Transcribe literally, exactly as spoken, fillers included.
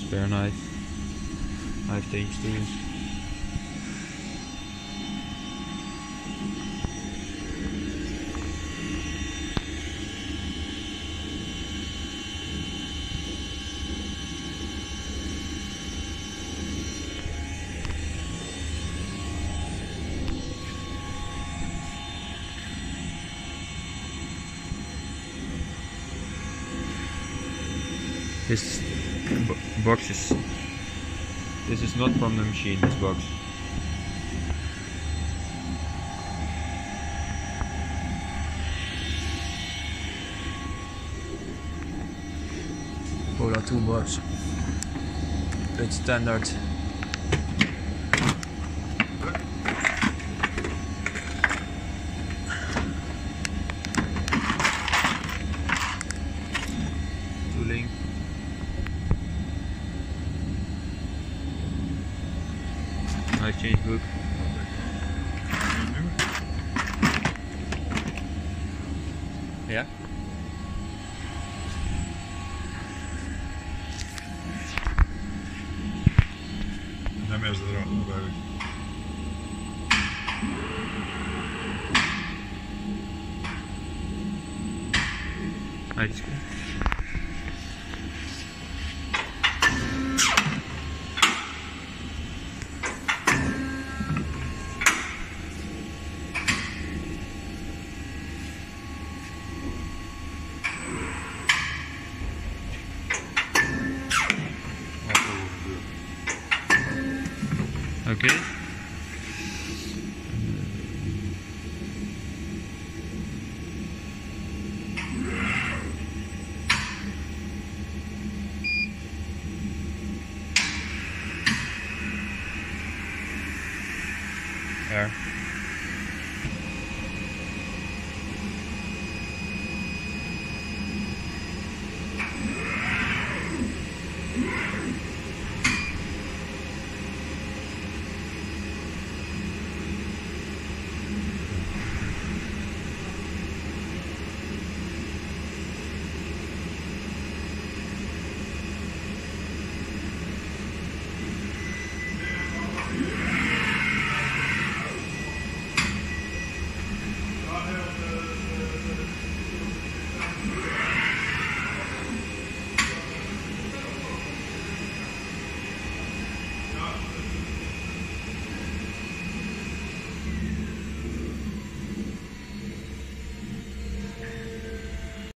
Very nice. Nice stage too. This box is, this is not from the machine, this box. Polar toolbox. It's standard. Tooling. Nice change book. Ja? Daarmee is het er ook bij. Nice. Okay. There.